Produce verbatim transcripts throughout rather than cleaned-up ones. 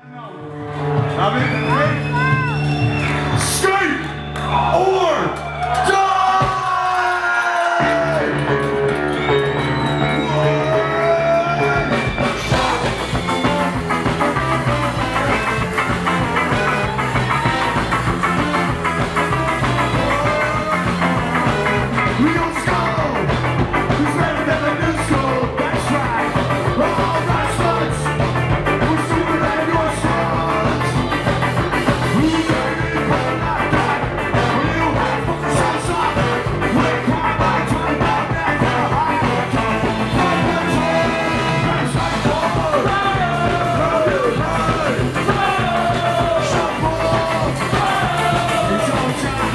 Skate or die! We don't school. Who's better than the new school? That's right. We're all right sluts. We're stupid and you're sluts. Who's ready to play like that? When you have fucking shots up. We're crying by twenty about that for a high income. Fuck the toy. That's right, boy. Hey, hey, hey. Shut up. It's all time.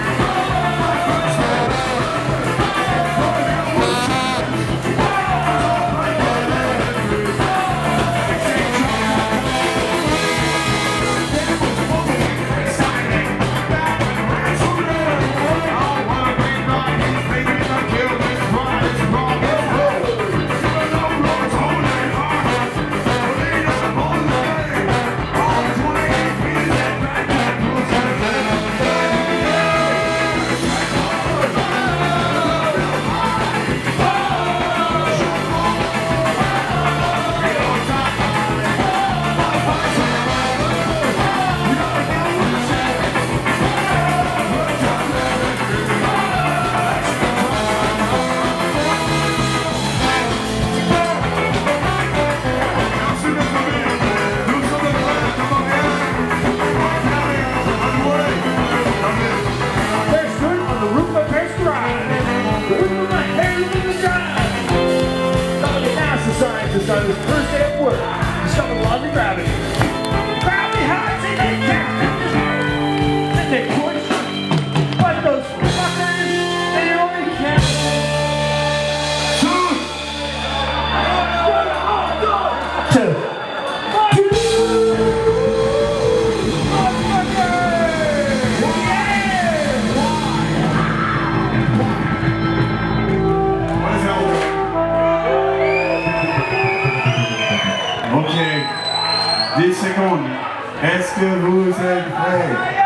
Scientists on his first day of work discovered laws of gravity. Gravity hides and they can't. And they push. But those fuckers, they only can't. Two. Two. Ok, dix secondes. Est-ce que vous êtes prêts?